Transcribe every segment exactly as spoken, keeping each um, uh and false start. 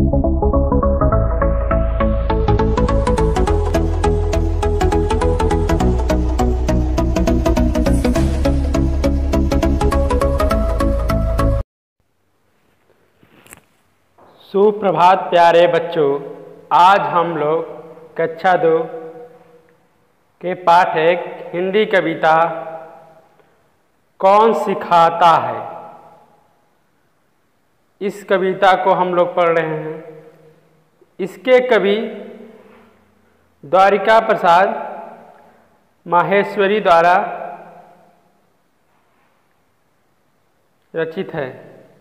सुप्रभात प्यारे बच्चों, आज हम लोग कक्षा दो के पाठ एक हिंदी कविता कौन सिखाता है, इस कविता को हम लोग पढ़ रहे हैं। इसके कवि द्वारिका प्रसाद माहेश्वरी द्वारा रचित है।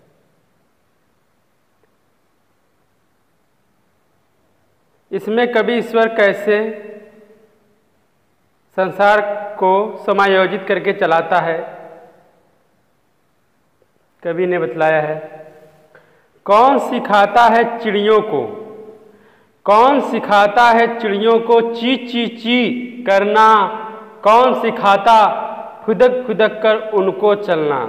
इसमें कवि ईश्वर कैसे संसार को समायोजित करके चलाता है, कवि ने बतलाया है। कौन सिखाता है चिड़ियों को, कौन सिखाता है चिड़ियों को ची ची ची करना, कौन सिखाता फुदक फुदक कर उनको चलना,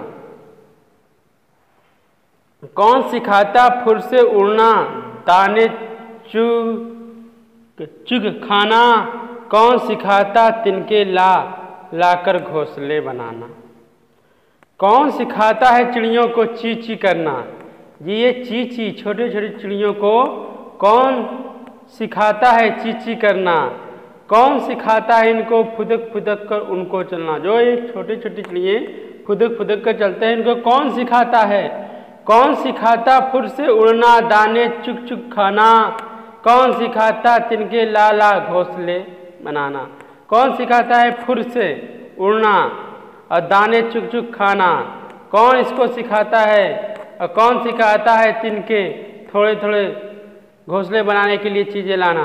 कौन सिखाता फुर से उड़ना, दाने चुग चुग खाना, कौन सिखाता तिनके ला लाकर घोंसले बनाना। कौन सिखाता है चिड़ियों को ची ची करना, ये ची ची छोटे छोटे चिड़ियों को कौन सिखाता है ची ची करना, कौन सिखाता है इनको फुदक फुदक कर उनको चलना। जो ये छोटे छोटे चिड़िए फुदक फुदक कर चलते हैं, इनको कौन सिखाता है। कौन सिखाता फुर से उड़ना, दाने चुग चुग खाना, कौन सिखाता तिनके लाला घोंसले बनाना। कौन सिखाता है फुर से उड़ना और दाने चुग चुग खाना, कौन इसको सिखाता है। और कौन सिखाता है तिनके थोड़े थोड़े घोंसले बनाने के लिए चीज़ें लाना।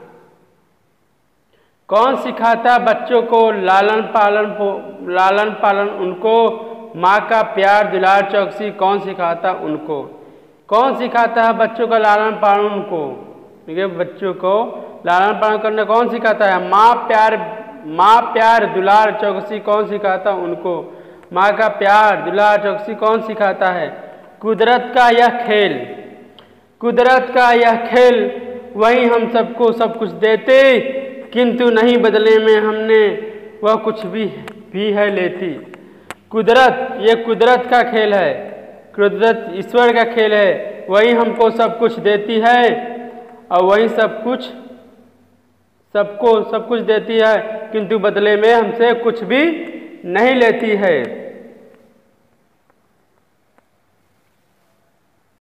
कौन सिखाता बच्चों को लालन पालन लालन पालन उनको, माँ का प्यार दुलार चौकसी कौन सिखाता उनको। कौन सिखाता है बच्चों का लालन पालन उनको, बच्चों को लालन पालन करना कौन सिखाता है। माँ प्यार माँ प्यार दुलार चौकसी कौन सिखाता उनको, माँ का प्यार दुलार चौकसी कौन सिखाता है। कुदरत का यह खेल कुदरत का यह खेल वही हम सबको सब कुछ देते, किंतु नहीं बदले में हमने वह कुछ भी भी है लेती। कुदरत ये कुदरत का खेल है, कुदरत ईश्वर का खेल है, वही हमको सब कुछ देती है और वही सब कुछ सबको सब कुछ देती है, किंतु बदले में हमसे कुछ भी नहीं लेती है।